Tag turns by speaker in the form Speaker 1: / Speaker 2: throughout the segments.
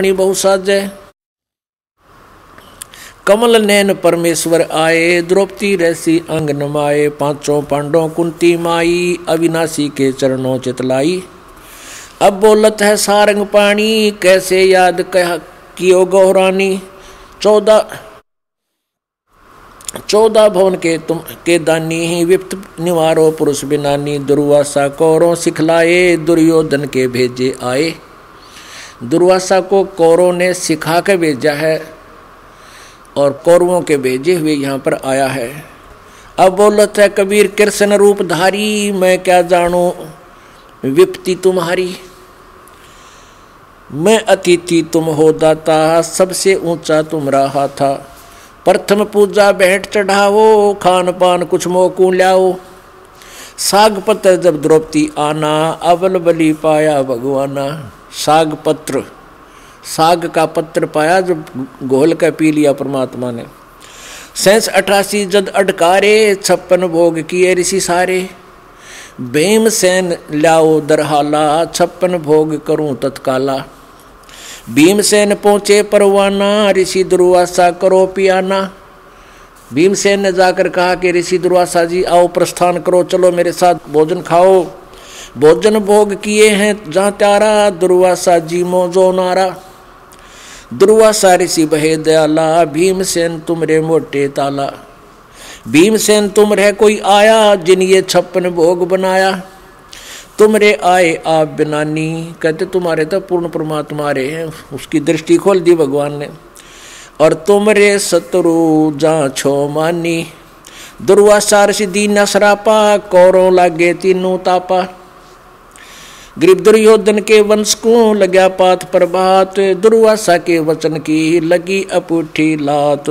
Speaker 1: बहु साजय। कमल नैन परमेश्वर आए, द्रौपदी रैसी अंग नमाए। पांचों पांडवों कुंती माई, अविनाशी के चरणों चितलाई। अब बोलत है सारंग पाणी, कैसे याद कह कियो गौरानी। 14 भवन के दानी, विप्त निवारो पुरुष बिनानी। दुर्वासा कौरों सिखलाए, दुर्योधन के भेजे आए। दुर्वासा को कौरों ने सिखा के भेजा है और कौरवों के भेजे हुए यहाँ पर आया है। अब बोलत है कबीर कृष्ण रूप धारी, मैं क्या जानू विपत्ति तुम्हारी। मैं अतिथि तुम हो दाता, सबसे ऊंचा तुम रहा था। प्रथम पूजा भेंट चढ़ाओ, खान पान कुछ मोकू लाओ। साग पत्र जब द्रौपदी आना, अवल बलि पाया भगवाना। साग पत्र, साग का पत्र पाया जो घोल का पी लिया परमात्मा ने। 88 जद अडकारे, 56 भोग किए ऋषि सारे। भीमसेन लाओ दरहाला, 56 भोग करूं तत्काला। भीमसेन पहुंचे परवाना, ऋषि दुर्वासा करो पियाना। भीमसेन ने जाकर कहा कि ऋषि दुर्वासा जी आओ प्रस्थान करो, चलो मेरे साथ भोजन खाओ। भोजन भोग किए हैं जहाँ त्यारा, दुर्वासा जी मोजो नारा। दुर्वासा ऋषि बहे दयाला, भीमसेन तुम रे मोटे ताला। भीमसेन तुम रह कोई आया, जिन ये 56 भोग बनाया। तुम रे आए आप बिनानी, कहते तुम्हारे तो पूर्ण परमात्मा रे हैं। उसकी दृष्टि खोल दी भगवान ने। और तुम रे शत्रु जा छो मानी। दुर्वासा ऋषि दीन सरापा, कौरों लागे तीनों तापा। गरीब दुर्योधन के वंश को लग्या पात प्रभात, दुर्वासा के वचन की लगी अपूठी लात।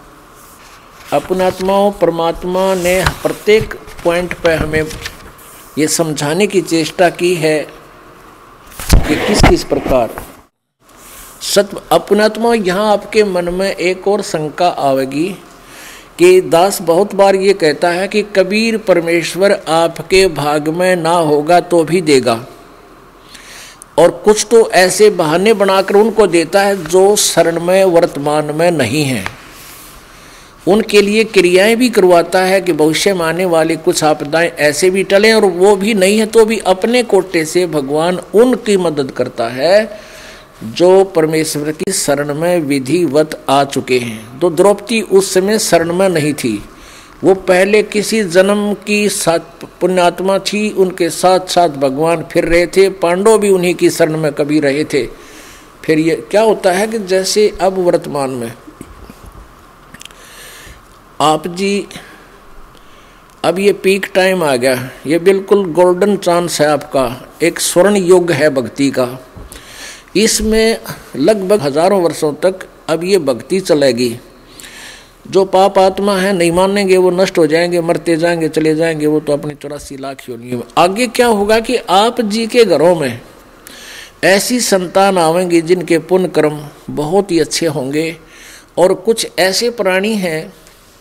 Speaker 1: अपनात्माओं परमात्मा ने प्रत्येक पॉइंट पर हमें ये समझाने की चेष्टा की है कि किस किस प्रकार सत्य। अपनात्मा यहाँ आपके मन में एक और शंका आवेगी कि दास बहुत बार ये कहता है कि कबीर परमेश्वर आपके भाग में ना होगा तो भी देगा, और कुछ तो ऐसे बहाने बनाकर उनको देता है जो शरण में वर्तमान में नहीं है। उनके लिए क्रियाएं भी करवाता है कि भविष्य में आने वाली कुछ आपदाएं ऐसे भी टलें, और वो भी नहीं है तो भी अपने कोटे से भगवान उनकी मदद करता है जो परमेश्वर की शरण में विधिवत आ चुके हैं। तो द्रौपदी उस समय शरण में नहीं थी, वो पहले किसी जन्म की साथ पुण्यात्मा थी, उनके साथ साथ भगवान फिर रहे थे। पांडव भी उन्हीं की शरण में कभी रहे थे। फिर ये क्या होता है कि जैसे अब वर्तमान में आप जी, अब ये पीक टाइम आ गया, ये बिल्कुल गोल्डन चांस है आपका, एक स्वर्ण युग है भक्ति का। इसमें लगभग हजारों वर्षों तक अब ये भक्ति चलेगी। जो पाप आत्मा है नहीं मानेंगे, वो नष्ट हो जाएंगे, मरते जाएंगे, चले जाएंगे, वो तो अपने 84 लाख योनियों में। आगे क्या होगा कि आप जी के घरों में ऐसी संतान आवेंगी जिनके पुण्य कर्म बहुत ही अच्छे होंगे, और कुछ ऐसे प्राणी हैं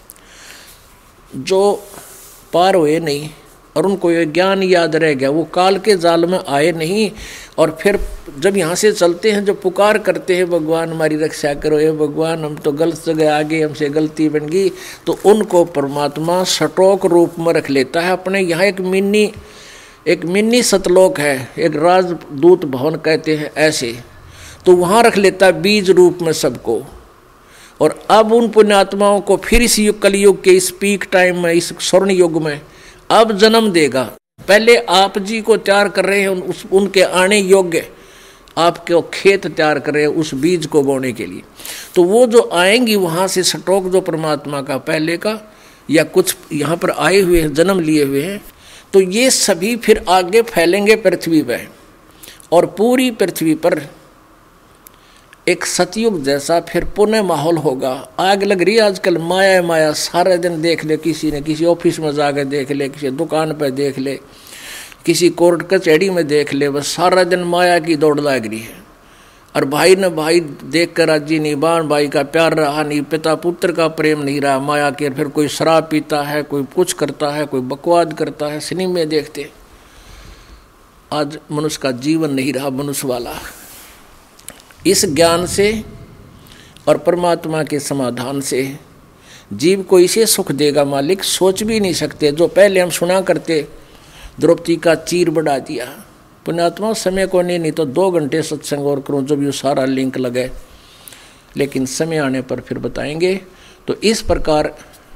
Speaker 1: जो पार हुए नहीं और उनको ये ज्ञान याद रह गया, वो काल के जाल में आए नहीं। और फिर जब यहाँ से चलते हैं, जब पुकार करते हैं भगवान हमारी रक्षा करो, ये भगवान हम तो गलत जगह आ गए, हमसे गलती बन गई, तो उनको परमात्मा सटोक रूप में रख लेता है अपने। यहाँ एक मिनी सतलोक है, एक राजदूत भवन कहते हैं ऐसे, तो वहाँ रख लेता है बीज रूप में सबको। और अब उन पुण्यात्माओं को फिर इस कलयुग के इस पीक टाइम में, इस स्वर्ण युग में अब जन्म देगा। पहले आप जी को तैयार कर रहे हैं, उनके आने योग्य आपके खेत तैयार कर रहे हैं उस बीज को बोने के लिए। तो वो जो आएंगी वहाँ से सटोक जो परमात्मा का पहले का या कुछ यहाँ पर आए हुए हैं, जन्म लिए हुए हैं, तो ये सभी फिर आगे फैलेंगे पृथ्वी पर, और पूरी पृथ्वी पर एक सतयुग जैसा फिर पुनः माहौल होगा। आग लग रही है आजकल, माया माया सारे दिन देख ले, किसी ने किसी ऑफिस में जाकर देख ले, किसी दुकान पर देख ले, किसी कोर्ट कचहरी में देख ले, बस सारा दिन माया की दौड़ लग रही है। और भाई ने भाई देख कर राजी नहीं, बहन भाई का प्यार रहा नहीं, पिता पुत्र का प्रेम नहीं रहा, माया के। फिर कोई शराब पीता है, कोई कुछ करता है, कोई बकवाद करता है, सिनेमा देखते। आज मनुष्य का जीवन नहीं रहा मनुष्य वाला। इस ज्ञान से और परमात्मा के समाधान से जीव को इसे सुख देगा मालिक सोच भी नहीं सकते। जो पहले हम सुना करते, द्रौपदी का चीर बढ़ा दिया, पुण्यात्मा समय को नहीं तो 2 घंटे सत्संग और करूँ जब ये सारा लिंक लगे, लेकिन समय आने पर फिर बताएंगे। तो इस प्रकार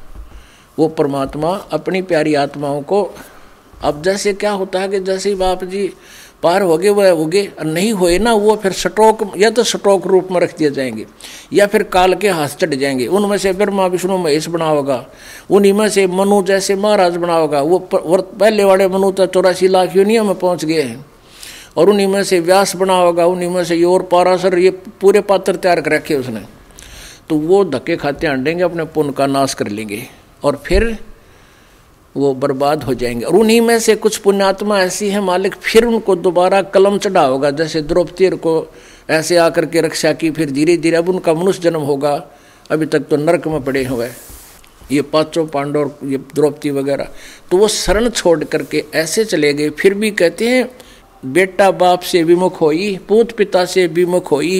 Speaker 1: वो परमात्मा अपनी प्यारी आत्माओं को, अब जैसे क्या होता है कि जैसे ही बाप जी पार हो गए वह हो गए, और नहीं हुए ना वो फिर स्ट्रोक, या तो स्ट्रोक रूप में रख दिए जाएंगे या फिर काल के हाथ चढ़ जाएंगे। उनमें से ब्रह्मा विष्णु महेश बना होगा, उन्हीं में से मनु जैसे महाराज बना होगा। वो पहले वाले मनु तो 84 लाख योनियों में पहुंच गए हैं, और उन्हीं में से व्यास बना होगा, उन्हीं में से और पाराशर, ये पूरे पात्र तैयार कर रखे उसने। तो वो धक्के खाते आंडेंगे, अपने पुण्य का नाश कर लेंगे और फिर वो बर्बाद हो जाएंगे। और उन्हीं में से कुछ पुण्यात्मा ऐसी है मालिक, फिर उनको दोबारा कलम चढ़ा होगा, जैसे द्रौपदी को ऐसे आकर के रक्षा की, फिर धीरे धीरे अब उनका मनुष्य जन्म होगा। अभी तक तो नरक में पड़े हुए ये 5 पांडव, ये द्रौपदी वगैरह, तो वो शरण छोड़ करके ऐसे चले गए। फिर भी कहते हैं बेटा बाप से विमुख होई, पूत पिता से विमुख होई,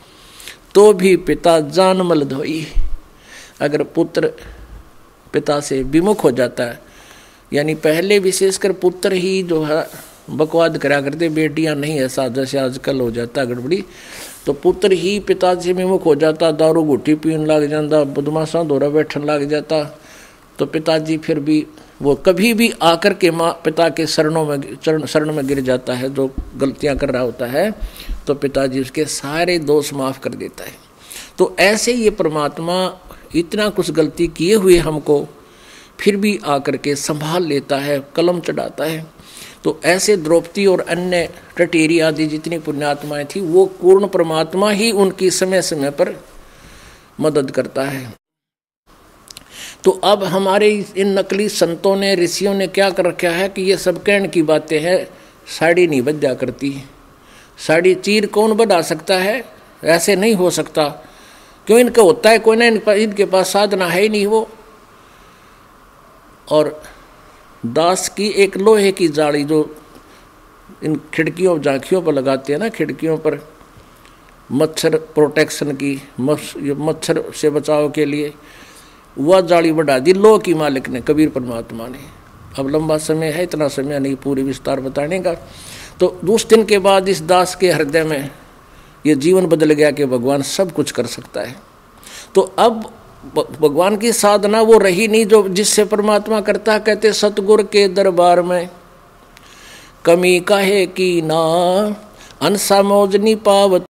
Speaker 1: तो भी पिता जान मल धोई। अगर पुत्र पिता से विमुख हो जाता है, यानी पहले विशेषकर पुत्र ही जो है बकवाद करा करते, बेटियां नहीं, ऐसा जैसे आजकल हो जाता गड़बड़ी, तो पुत्र ही पिता से विमुख हो जाता, दारू घुट्टी पीने लग जाता, बदमाशा दौरा बैठने लग जाता, तो पिताजी फिर भी वो कभी भी आकर के माँ पिता के शरण में गिर जाता है, जो गलतियां कर रहा होता है, तो पिताजी उसके सारे दोष माफ कर देता है। तो ऐसे ये परमात्मा इतना कुछ गलती किए हुए हमको फिर भी आकर के संभाल लेता है, कलम चढ़ाता है। तो ऐसे द्रौपदी और अन्य टटेरी आदि जितनी पुण्यात्माएं थी, वो पूर्ण परमात्मा ही उनकी समय समय पर मदद करता है। तो अब हमारे इन नकली संतों ने, ऋषियों ने क्या कर रखा है कि ये सब कहने की बातें हैं, साड़ी नहीं बजा करती। साड़ी चीर कौन बढ़ा सकता है? ऐसे नहीं हो सकता। क्यों? इनका होता है कोई ना, इनके पास साधना है ही नहीं वो। और दास की एक लोहे की जाली जो इन खिड़कियों झांकियों पर लगाते हैं ना, खिड़कियों पर मच्छर प्रोटेक्शन की, मच्छर से बचाव के लिए, वह जाली बढ़ा दी लोह की मालिक ने, कबीर परमात्मा ने। अब लंबा समय है, इतना समय नहीं पूरी विस्तार बताने का। तो उस दिन के बाद इस दास के हृदय में ये जीवन बदल गया कि भगवान सब कुछ कर सकता है। तो अब भगवान की साधना वो रही नहीं जो जिससे परमात्मा करता। कहते सतगुर के दरबार में कमी काहे की ना, अनसा मौज नहीं पावत